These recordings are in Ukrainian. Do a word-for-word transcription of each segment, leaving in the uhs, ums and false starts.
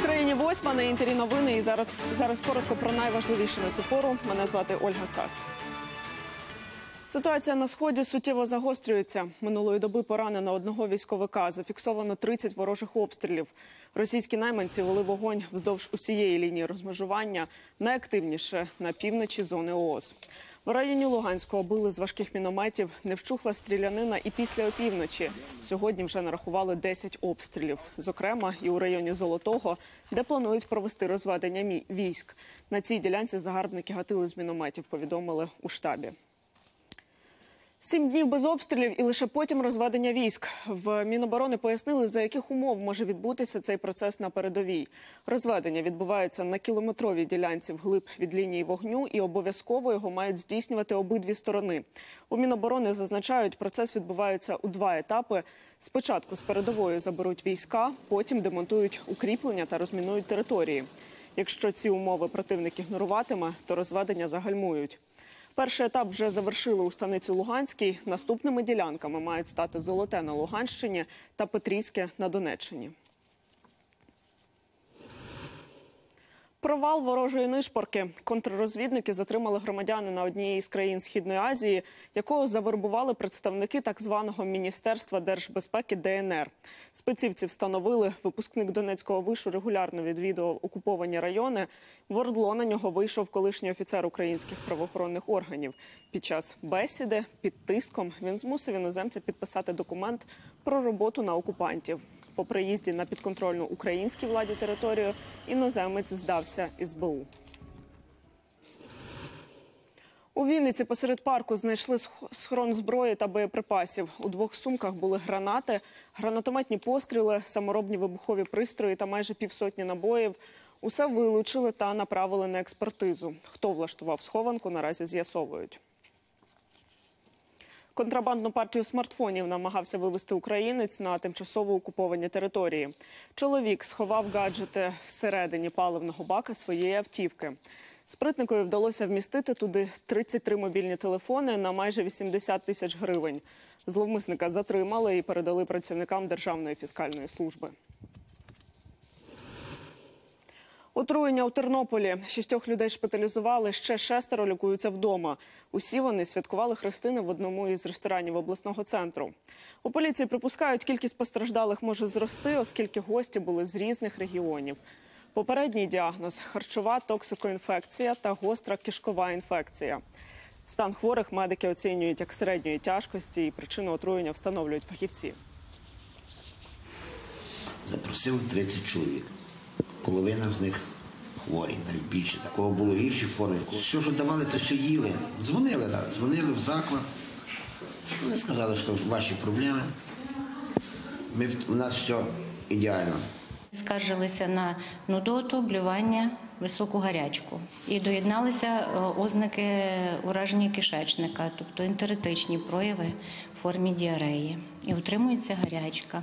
країні восьма, на Інтері новини. І зараз, зараз коротко про найважливіше на цю пору. Мене звати Ольга Сас. Ситуація на Сході суттєво загострюється. Минулої доби поранено одного військовика. Зафіксовано тридцять ворожих обстрілів. Російські найманці вели вогонь вздовж усієї лінії розмежування, найактивніше на півночі зони ООС. В районі Луганського били з важких мінометів, не вщухла стрілянина і після опівночі. Сьогодні вже нарахували десять обстрілів. Зокрема, і у районі Золотого, де планують провести розведення військ. На цій ділянці загарбники гатили з мінометів, повідомили у штабі. Сім днів без обстрілів і лише потім розведення військ. В Міноборони пояснили, за яких умов може відбутися цей процес на передовій. Розведення відбувається на кілометровій ділянці вглиб від лінії вогню і обов'язково його мають здійснювати обидві сторони. У Міноборони зазначають, процес відбувається у два етапи. Спочатку з передової заберуть війська, потім демонтують укріплення та розмінують території. Якщо ці умови противник ігноруватиме, то розведення загальмують. Перший етап вже завершили у станиці Луганській. Наступними ділянками мають стати Золоте на Луганщині та Петрівське на Донеччині. Провал ворожої нишпорки. Контррозвідники затримали громадянина однієї з країн Східної Азії, якого завербували представники так званого Міністерства держбезпеки ДНР. Спецівці встановили, випускник Донецького вишу регулярно відвідував окуповані райони. В Ордло на нього вийшов колишній офіцер українських правоохоронних органів. Під час бесіди під тиском він змусив іноземця підписати документ про роботу на окупантів. По приїзді на підконтрольну українській владі територію іноземець здався ес бе у. У Вінниці посеред парку знайшли схрон зброї та боєприпасів. У двох сумках були гранати, гранатометні постріли, саморобні вибухові пристрої та майже півсотні набоїв. Усе вилучили та направили на експертизу. Хто влаштував схованку, наразі з'ясовують. Контрабандну партію смартфонів намагався вивезти українець на тимчасово окуповані території. Чоловік сховав гаджети всередині паливного бака своєї автівки. Спритникові вдалося вмістити туди тридцять три мобільні телефони на майже вісімдесят тисяч гривень. Зловмисника затримали і передали працівникам Державної фіскальної служби. Отруєння у Тернополі. Шістьох людей шпиталізували, ще шестеро лікуються вдома. Усі вони святкували хрестини в одному із ресторанів обласного центру. У поліції припускають, кількість постраждалих може зрости, оскільки гості були з різних регіонів. Попередній діагноз – харчова токсикоінфекція та гостра кишкова інфекція. Стан хворих медики оцінюють як середньої тяжкості і причину отруєння встановлюють фахівці. Запросили тридцять чоловік. Половина з них хворі, навіть більше. Такого було гірші форми. Все, що давали, то все їли. Дзвонили, так, дзвонили в заклад. Вони сказали, що ваші проблеми. Ми, у нас все ідеально. Скаржилися на нудоту, блювання, високу гарячку. І доєдналися ознаки ураження кишечника, тобто ентеритичні прояви в формі діареї. І утримується гарячка.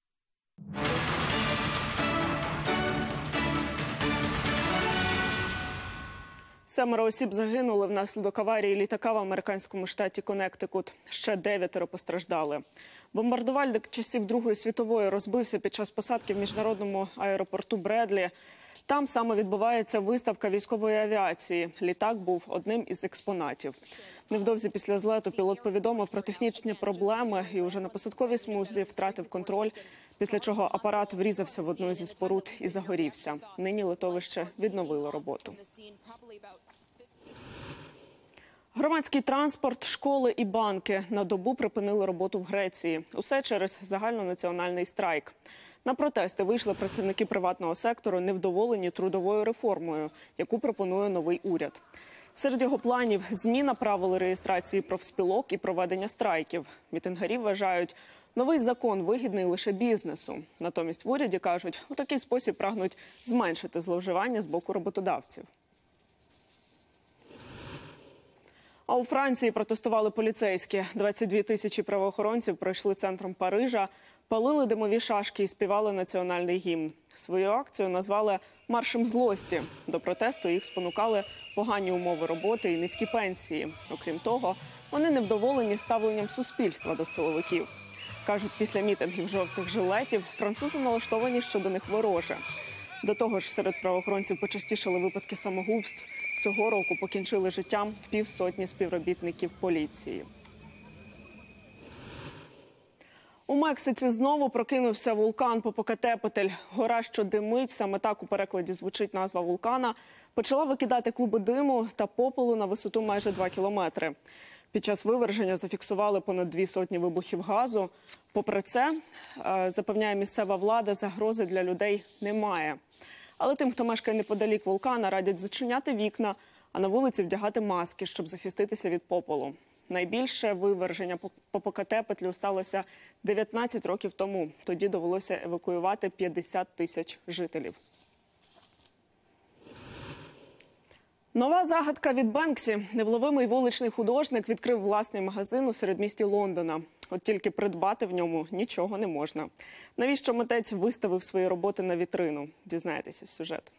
Семеро осіб загинули внаслідок аварії літака в американському штаті Коннектикут. Ще дев'ятеро постраждали. Бомбардувальник часів Другої світової розбився під час посадки в міжнародному аеропорту Бредлі. Там саме відбувається виставка військової авіації. Літак був одним із експонатів. Невдовзі після злету пілот повідомив про технічні проблеми і уже на посадковій смузі втратив контроль, після чого апарат врізався в одну зі споруд і загорівся. Нині литовище відновило роботу. Громадський транспорт, школи і банки на добу припинили роботу в Греції. Усе через загальнонаціональний страйк. На протести вийшли працівники приватного сектору, невдоволені трудовою реформою, яку пропонує новий уряд. Серед його планів – зміна правил реєстрації профспілок і проведення страйків. Мітингарі вважають, новий закон вигідний лише бізнесу. Натомість в уряді кажуть, у такий спосіб прагнуть зменшити зловживання з боку роботодавців. А у Франції протестували поліцейські. двадцять дві тисячі правоохоронців пройшли центром Парижа, палили димові шашки і співали національний гімн. Свою акцію назвали «Маршем злості». До протесту їх спонукали погані умови роботи і низькі пенсії. Окрім того, вони невдоволені ставленням суспільства до силовиків. Кажуть, після мітингів жовтих жилетів французи налаштовані щодо них вороже. До того ж, серед правоохоронців почастішали випадки самогубств. Цього року покінчили життям півсотні співробітників поліції. У Мексиці знову прокинувся вулкан Попокатепетль. Гора, що димить, саме так у перекладі звучить назва вулкана, почала викидати клуби диму та попелу на висоту майже два кілометри. Під час виверження зафіксували понад дві сотні вибухів газу. Попри це, запевняє місцева влада, загрози для людей немає. Але тим, хто мешкає неподалік вулкана, радять зачиняти вікна, а на вулиці вдягати маски, щоб захиститися від попелу. Найбільше виверження Попокатепетлю сталося дев'ятнадцять років тому. Тоді довелося евакуювати п'ятдесят тисяч жителів. Нова загадка від Бенксі. Невловимий вуличний художник відкрив власний магазин у середмісті Лондона. От тільки придбати в ньому нічого не можна. Навіщо митець виставив свої роботи на вітрину? Дізнаєтеся з сюжету.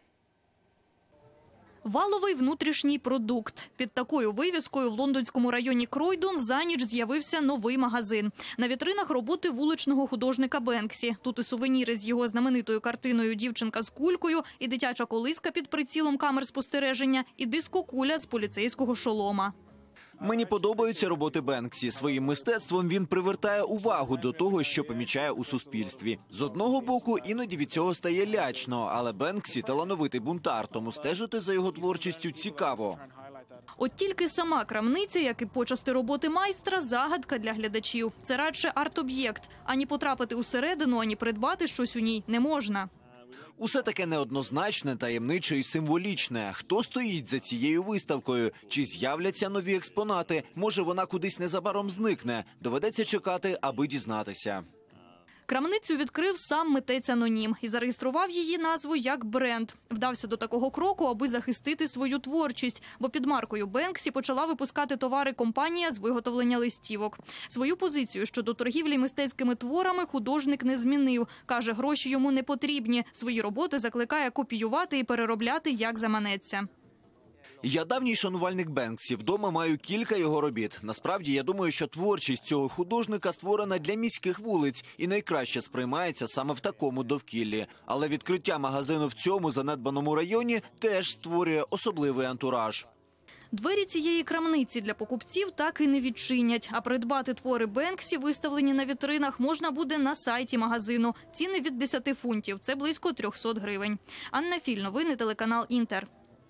Валовий внутрішній продукт. Під такою вивіскою в лондонському районі Кройдон за ніч з'явився новий магазин. На вітринах роботи вуличного художника Бенксі. Тут і сувеніри з його знаменитою картиною «Дівчинка з кулькою», і дитяча колиска під прицілом камер спостереження, і дискокуля з поліцейського шолома. Мені подобаються роботи Бенксі. Своїм мистецтвом він привертає увагу до того, що помічає у суспільстві. З одного боку, іноді від цього стає лячно, але Бенксі – талановитий бунтар, тому стежити за його творчістю цікаво. От тільки сама крамниця, як і почасти роботи майстра, загадка для глядачів. Це радше арт-об'єкт. Ані потрапити усередину, ані придбати щось у ній не можна. Усе таке неоднозначне, таємниче і символічне. Хто стоїть за цією виставкою? Чи з'являться нові експонати? Може, вона кудись незабаром зникне? Доведеться чекати, аби дізнатися. Крамницю відкрив сам митець-анонім і зареєстрував її назву як бренд. Вдався до такого кроку, аби захистити свою творчість, бо під маркою Бенксі почала випускати товари компанія з виготовлення листівок. Свою позицію щодо торгівлі мистецькими творами художник не змінив. Каже, гроші йому не потрібні. Свої роботи закликає копіювати і переробляти, як заманеться. Я давній шанувальник Бенксі. Вдома маю кілька його робіт. Насправді, я думаю, що творчість цього художника створена для міських вулиць і найкраще сприймається саме в такому довкіллі. Але відкриття магазину в цьому занедбаному районі теж створює особливий антураж. Двері цієї крамниці для покупців так і не відчинять. А придбати твори Бенксі, виставлені на вітринах, можна буде на сайті магазину. Ціни від десяти фунтів. Це близько трьохсот гривень. Анна Філь, новини, телеканал «Інтер».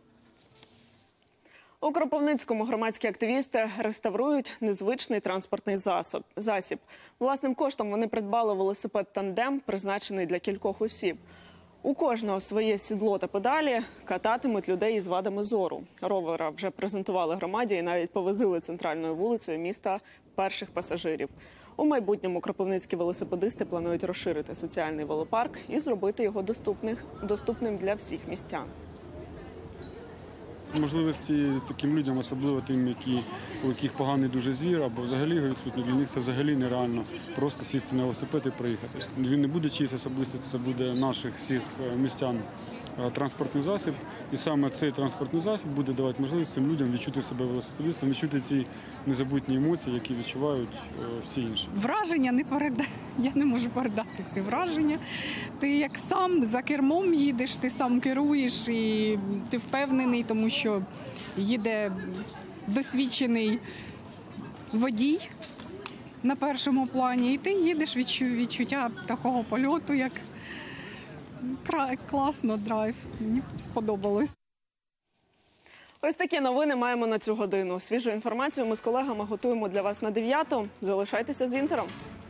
У Кропивницькому громадські активісти реставрують незвичний транспортний засоб, засіб. Власним коштом вони придбали велосипед-тандем, призначений для кількох осіб. У кожного своє сідло та педалі, кататимуть людей із вадами зору. Ровера вже презентували громаді і навіть повезли центральною вулицею міста перших пасажирів. У майбутньому кропивницькі велосипедисти планують розширити соціальний велопарк і зробити його доступних, доступним для всіх містян. Можливості таким людям, особливо тим, які, у яких поганий дуже зір, або взагалі відсутні, для них це взагалі нереально просто сісти на велосипед і проїхати. Він не буде чиїсь особисто, це буде наших всіх містян транспортний засіб. І саме цей транспортний засіб буде давати можливість цим людям відчути себе велосипедистом, відчути ці незабутні емоції, які відчувають всі інші. Враження не передати. Я не можу передати ці враження. Ти як сам за кермом їдеш, ти сам керуєш і ти впевнений, тому що їде досвідчений водій на першому плані. І ти їдеш, відчуття такого польоту, як класно, драйв. Мені сподобалось. Ось такі новини маємо на цю годину. Свіжу інформацію ми з колегами готуємо для вас на дев'яту. Залишайтеся з «Інтером».